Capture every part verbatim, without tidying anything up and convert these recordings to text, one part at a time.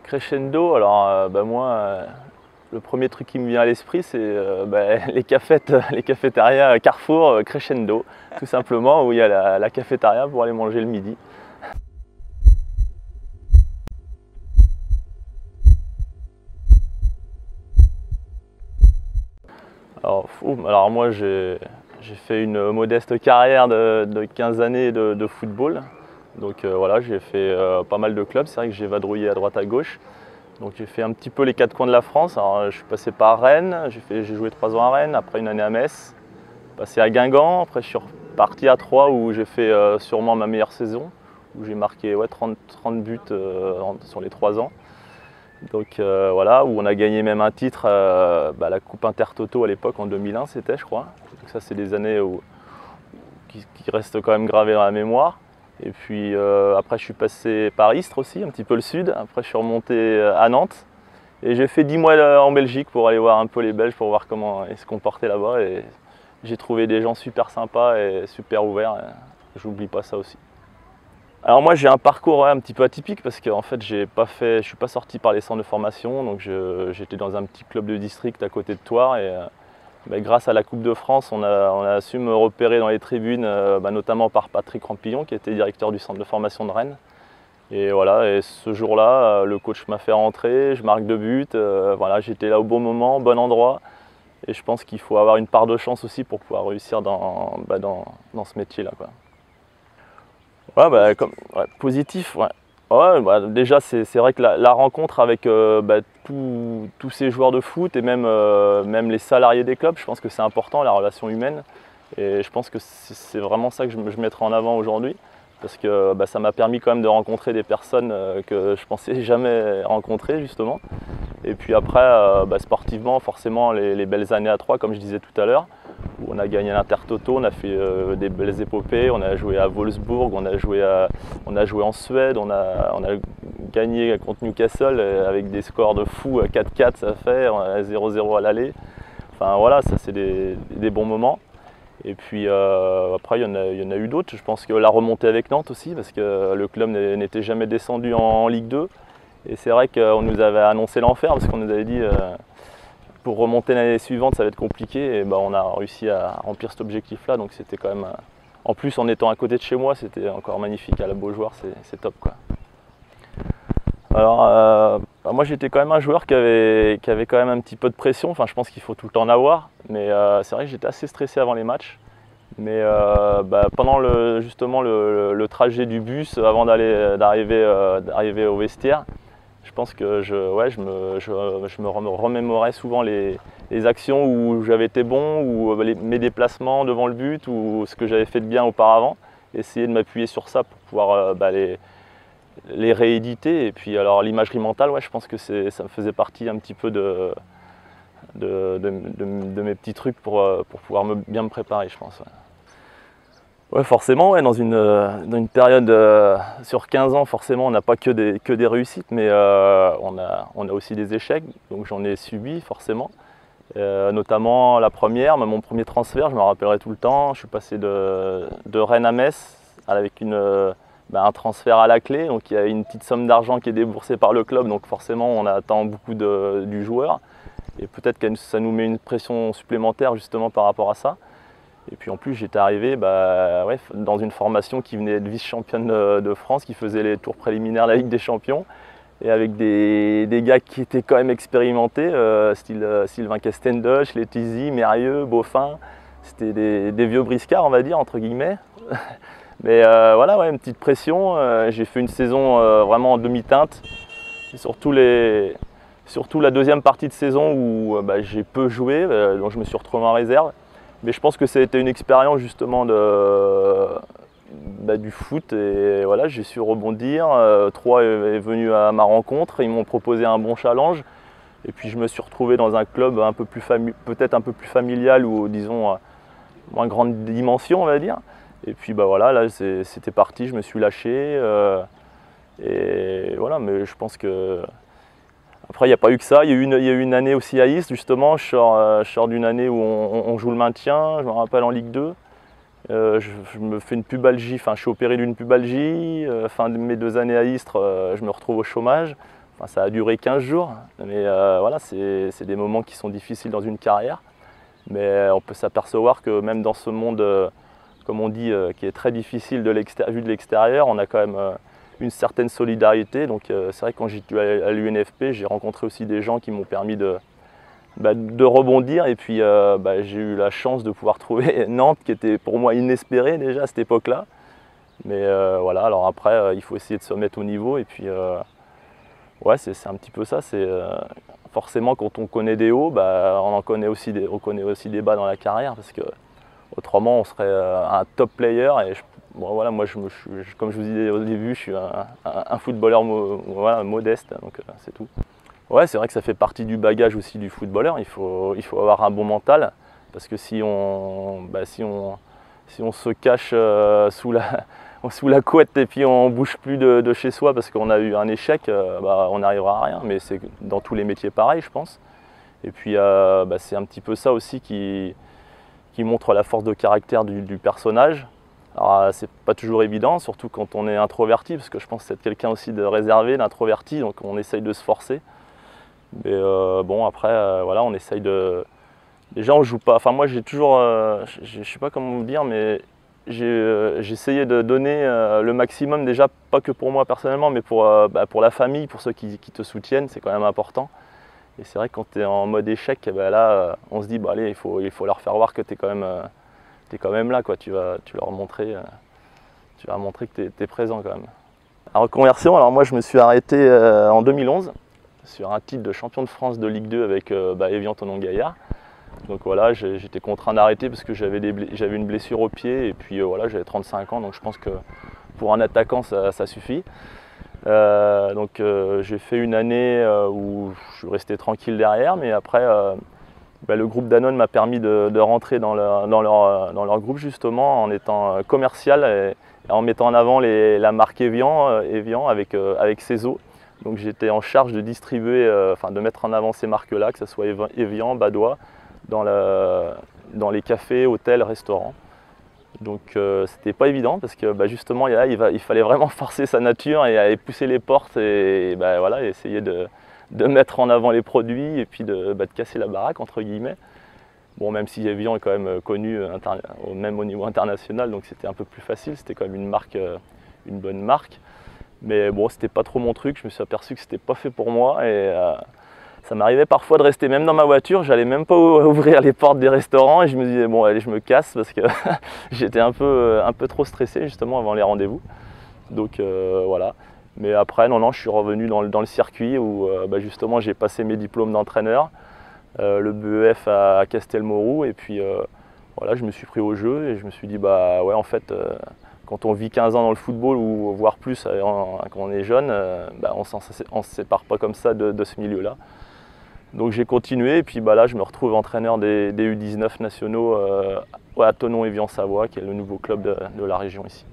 Crescendo, alors euh, bah, moi, euh, le premier truc qui me vient à l'esprit, c'est euh, bah, les cafettes, les cafétérias Carrefour euh, Crescendo, tout simplement, où il y a la, la cafétéria pour aller manger le midi. Alors, fou, alors moi, j'ai j'ai fait une modeste carrière de, de quinze années de, de football. Donc euh, voilà, j'ai fait euh, pas mal de clubs, c'est vrai que j'ai vadrouillé à droite à gauche. Donc j'ai fait un petit peu les quatre coins de la France. Alors, je suis passé par Rennes, j'ai fait- j'ai joué trois ans à Rennes, après une année à Metz, passé à Guingamp, après je suis reparti à Troyes où j'ai fait euh, sûrement ma meilleure saison, où j'ai marqué ouais, trente, trente buts euh, en- sur les trois ans. Donc euh, voilà, où on a gagné même un titre, euh, bah, la Coupe Intertoto à l'époque en deux mille un c'était je crois. Donc ça c'est des années où, qui, qui restent quand même gravées dans la mémoire. Et puis euh, après je suis passé par Istres aussi, un petit peu le sud. Après je suis remonté euh, à Nantes. Et j'ai fait dix mois euh, en Belgique pour aller voir un peu les Belges, pour voir comment ils se comportaient là-bas. Et j'ai trouvé des gens super sympas et super ouverts. Et j'oublie pas ça aussi. Alors moi j'ai un parcours ouais, un petit peu atypique parce qu'en fait j'ai pas fait, je suis pas sorti par les centres de formation, donc j'étais dans un petit club de district à côté de Thouars et euh, bah, grâce à la Coupe de France on a, on a su me repérer dans les tribunes, euh, bah, notamment par Patrick Rampillon qui était directeur du centre de formation de Rennes. Et voilà, et ce jour-là, euh, le coach m'a fait rentrer, je marque deux buts, euh, voilà, j'étais là au bon moment, au bon endroit. Et je pense qu'il faut avoir une part de chance aussi pour pouvoir réussir dans, bah, dans, dans ce métier-là, quoi. Ouais, bah, comme, ouais, positif, ouais. Ouais, bah, déjà, c'est c'est vrai que la, la rencontre avec euh, bah, tous tous ces joueurs de foot et même, euh, même les salariés des clubs, je pense que c'est important, la relation humaine. Et je pense que c'est c'est vraiment ça que je, je mettrai en avant aujourd'hui. Parce que bah, ça m'a permis quand même de rencontrer des personnes euh, que je pensais jamais rencontrer, justement. Et puis après, euh, bah, sportivement, forcément, les, les belles années à Troyes, comme je disais tout à l'heure, où on a gagné l'Intertoto, on a fait euh, des belles épopées, on a joué à Wolfsburg, on a joué, à- on a joué en Suède, on a, on a gagné contre Newcastle euh, avec des scores de fou, à quatre quatre ça fait, on a zéro zéro à l'aller. Enfin voilà, ça c'est des, des bons moments. Et puis euh, après, il y en a, il y en a eu d'autres. Je pense que la remontée avec Nantes aussi, parce que le club n'est- n'était jamais descendu en, en Ligue deux. Et c'est vrai qu'on nous avait annoncé l'enfer, parce qu'on nous avait dit euh, pour remonter l'année suivante, ça va être compliqué. Et ben, on a réussi à remplir cet objectif-là. Donc c'était quand même. euh, En plus, en étant à côté de chez moi, c'était encore magnifique. À la Beaujoire, c'est c'est top, quoi. Alors, euh, bah, moi j'étais quand même un joueur qui avait, qui avait quand même un petit peu de pression. Enfin, je pense qu'il faut tout le temps en avoir. Mais euh, c'est vrai que j'étais assez stressé avant les matchs. Mais euh, bah, pendant le, justement le, le trajet du bus, avant d'aller, d'arriver, euh, d'arriver au vestiaire, je pense que je, ouais, je, me, je, je me remémorais souvent les, les actions où j'avais été bon, ou les- mes déplacements devant le but, ou ce que j'avais fait de bien auparavant. Essayer de m'appuyer sur ça pour pouvoir euh, bah, les, les rééditer. Et puis alors l'imagerie mentale, ouais, je pense que c'est, ça me faisait partie un petit peu de, de, de, de- de mes petits trucs pour, euh, pour pouvoir me, bien me préparer, je pense. Ouais. Ouais, forcément, ouais, dans, une, euh, dans une période euh, sur quinze ans, forcément, on n'a pas que des, que des réussites, mais euh, on, a, on a aussi des échecs, donc j'en ai subi forcément. Euh, notamment la première, mon premier transfert, je me rappellerai tout le temps, je suis passé de, de Rennes à Metz avec une, euh, bah, un transfert à la clé, donc il y a une petite somme d'argent qui est déboursée par le club, donc forcément on attend beaucoup de, du joueur, et peut-être que ça nous met une pression supplémentaire justement par rapport à ça. Et puis en plus j'étais arrivé bah, ouais, dans une formation qui venait d'être vice-championne de, de France, qui faisait les tours préliminaires de la Ligue des Champions, et avec des, des gars qui étaient quand même expérimentés, euh, style euh, Sylvain Castendoche, Letizy, Mérieux, Beaufin. C'était des, des vieux briscards, on va dire, entre guillemets. Mais euh, voilà, ouais, une petite pression. Euh, j'ai fait une saison euh, vraiment en demi-teinte. Et surtout, les, surtout la deuxième partie de saison où euh, bah, j'ai peu joué, euh, donc je me suis retrouvé en réserve. Mais je pense que ça a été une expérience justement de, bah, du foot et voilà, j'ai su rebondir. Euh, Troyes est, est venu à ma rencontre, ils m'ont proposé un bon challenge. Et puis je me suis retrouvé dans un club un peu plus fami- peut-être un peu plus familial ou disons à moins grande dimension, on va dire. Et puis bah voilà, là c'est- c'était parti, je me suis lâché. euh, et voilà, mais je pense que après, il n'y a pas eu que ça. Il y a eu une, il y a eu une année aussi à Istres, justement. Je sors, euh, je sors d'une année où on, on joue le maintien, je me rappelle en Ligue deux. Euh, je, je me fais une pubalgie, enfin je suis opéré d'une pubalgie. Euh, fin de mes deux années à Istres, euh, je me retrouve au chômage. enfin, ça a duré quinze jours, mais euh, voilà, c'est des moments qui sont difficiles dans une carrière. Mais on peut s'apercevoir que même dans ce monde, euh, comme on dit, euh, qui est très difficile de vu de l'extérieur, on a quand même euh, une certaine solidarité. Donc euh, c'est vrai que quand j'étais à l'U N F P, j'ai rencontré aussi des gens qui m'ont permis de, bah, de rebondir. Et puis euh, bah, j'ai eu la chance de pouvoir trouver Nantes, qui était pour moi inespéré déjà à cette époque-là. Mais euh, voilà, alors après, euh, il faut essayer de se mettre au niveau. Et puis, euh, ouais, c'est un petit peu ça. C'est euh, forcément, quand on connaît des hauts, bah, on en connaît aussi des, on connaît aussi des bas dans la carrière, parce que autrement, on serait euh, un top player. Et je, bon, voilà, moi, je me, je, comme je vous disais au début, je suis un, un, un footballeur mo, voilà, modeste, donc euh, c'est tout. Ouais, c'est vrai que ça fait partie du bagage aussi du footballeur. Il faut, il faut avoir un bon mental, parce que si on, bah, si on, si on se cache euh, sous la sous la couette et puis on ne bouge plus de, de chez soi parce qu'on a eu un échec, euh, bah, on n'arrivera à rien. Mais c'est dans tous les métiers pareil, je pense. Et puis euh, bah, c'est un petit peu ça aussi qui, qui montre la force de caractère du, du personnage. Alors c'est pas toujours évident, surtout quand on est introverti, parce que je pense que c'est quelqu'un aussi de réservé, d'introverti, donc on essaye de se forcer. Mais euh, bon, après, euh, voilà, on essaye de... Déjà, on joue pas... Enfin, moi, j'ai toujours... Euh, je sais pas comment vous dire, mais j'ai euh, essayé de donner euh, le maximum, déjà, pas que pour moi personnellement, mais pour, euh, bah, pour la famille, pour ceux qui, qui te soutiennent, c'est quand même important. Et c'est vrai que quand tu es en mode échec, bah, là, euh, on se dit, bah, allez, il faut, il faut leur faire voir que tu es quand même, euh, t'es quand même là, quoi. Tu vas, tu leur montrer, euh, tu vas montrer que tu es présent quand même. La reconversion, alors moi, je me suis arrêté euh, en deux mille onze sur un titre de champion de France de Ligue deux avec euh, bah, Évian-Thonon-Gaillard. Donc voilà, j'étais contraint d'arrêter parce que j'avais une blessure au pied et puis euh, voilà, j'avais trente-cinq ans, donc je pense que pour un attaquant ça, ça suffit. Euh, donc euh, j'ai fait une année euh, où je suis resté tranquille derrière, mais après euh, bah, le groupe Danone m'a permis de, de rentrer dans leur, dans, leur, dans leur groupe justement en étant commercial et, et en mettant en avant les, la marque Évian, euh, Évian avec, euh, avec ses eaux. Donc j'étais en charge de distribuer, euh, enfin de mettre en avant ces marques-là, que ce soit Évian, Badois, Dans, le, dans les cafés, hôtels, restaurants. Donc euh, c'était pas évident parce que bah, justement là, il, va, il fallait vraiment forcer sa nature et aller pousser les portes et, et bah, voilà, essayer de, de mettre en avant les produits et puis de, bah, de casser la baraque entre guillemets. Bon, même si Évian est quand même connu même au niveau international, donc c'était un peu plus facile, c'était quand même une marque, une bonne marque. Mais bon, c'était pas trop mon truc, je me suis aperçu que c'était pas fait pour moi et euh, ça m'arrivait parfois de rester même dans ma voiture, j'allais même pas ouvrir les portes des restaurants et je me disais bon allez je me casse parce que j'étais un peu, un peu trop stressé justement avant les rendez-vous. Donc euh, voilà. Mais après non non je suis revenu dans le, dans le circuit où euh, bah, justement j'ai passé mes diplômes d'entraîneur, euh, le B E F à Castelmourou et puis euh, voilà je me suis pris au jeu et je me suis dit bah ouais en fait euh, quand on vit quinze ans dans le football ou voire plus euh, quand on est jeune, euh, bah, on ne se sépare pas comme ça de, de ce milieu-là. Donc j'ai continué et puis bah là je me retrouve entraîneur des, des U dix-neuf nationaux euh, à Thonon-Évian-Savoie, qui est le nouveau club de, de la région ici.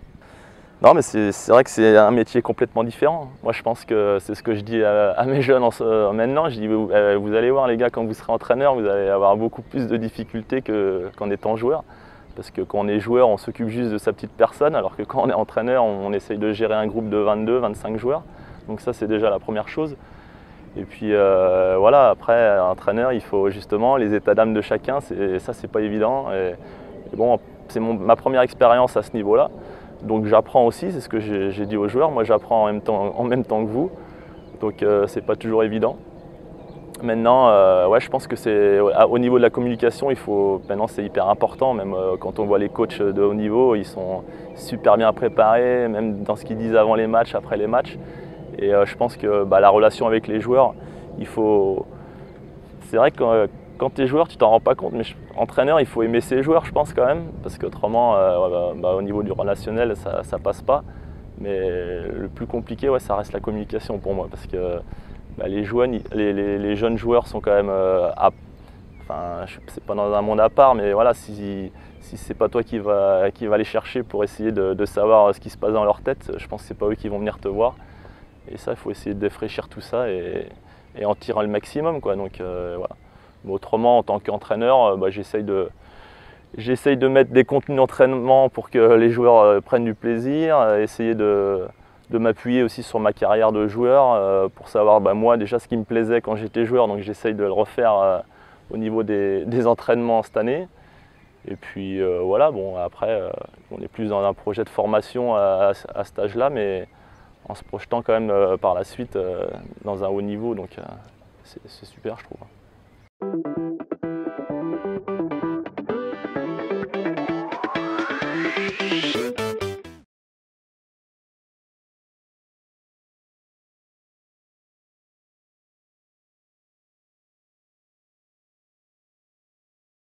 Non mais c'est vrai que c'est un métier complètement différent. Moi je pense que c'est ce que je dis à, à mes jeunes en ce, maintenant, je dis vous, euh, vous allez voir les gars, quand vous serez entraîneur, vous allez avoir beaucoup plus de difficultés qu'en étant joueur. Parce que quand on est joueur, on s'occupe juste de sa petite personne, alors que quand on est entraîneur, on, on essaye de gérer un groupe de vingt-deux, vingt-cinq joueurs. Donc ça c'est déjà la première chose. Et puis euh, voilà, après, entraîneur, il faut justement les états d'âme de chacun, ça c'est pas évident. Et, et bon, c'est ma première expérience à ce niveau-là. Donc j'apprends aussi, c'est ce que j'ai dit aux joueurs, moi j'apprends en même temps, en même temps que vous. Donc euh, c'est pas toujours évident. Maintenant, euh, ouais, je pense que c'est au niveau de la communication, il faut, maintenant c'est hyper important, même euh, quand on voit les coachs de haut niveau, ils sont super bien préparés, même dans ce qu'ils disent avant les matchs, après les matchs. Et euh, je pense que bah, la relation avec les joueurs, il faut... C'est vrai que euh, quand tu es joueur, tu t'en rends pas compte, mais je... entraîneur, il faut aimer ses joueurs, je pense quand même, parce qu'autrement, euh, bah, au niveau du relationnel, ça, ça passe pas. Mais le plus compliqué, ouais, ça reste la communication pour moi, parce que bah, les, joueurs, les, les, les jeunes joueurs sont quand même... Euh, à... Enfin, c'est pas dans un monde à part, mais voilà, si, si c'est pas toi qui va, qui va les chercher pour essayer de, de savoir ce qui se passe dans leur tête, je pense que c'est pas eux qui vont venir te voir. Et ça, il faut essayer de défraîchir tout ça et, et en tirer le maximum, quoi. Donc, euh, voilà. Mais autrement, en tant qu'entraîneur, bah, j'essaye de, j'essaye de mettre des contenus d'entraînement pour que les joueurs euh, prennent du plaisir, euh, essayer de, de m'appuyer aussi sur ma carrière de joueur euh, pour savoir bah, moi déjà ce qui me plaisait quand j'étais joueur, donc j'essaye de le refaire euh, au niveau des, des entraînements cette année. Et puis euh, voilà, bon après euh, on est plus dans un projet de formation à, à, à cet âge-là, mais en se projetant quand même euh, par la suite euh, dans un haut niveau, donc euh, c'est super je trouve.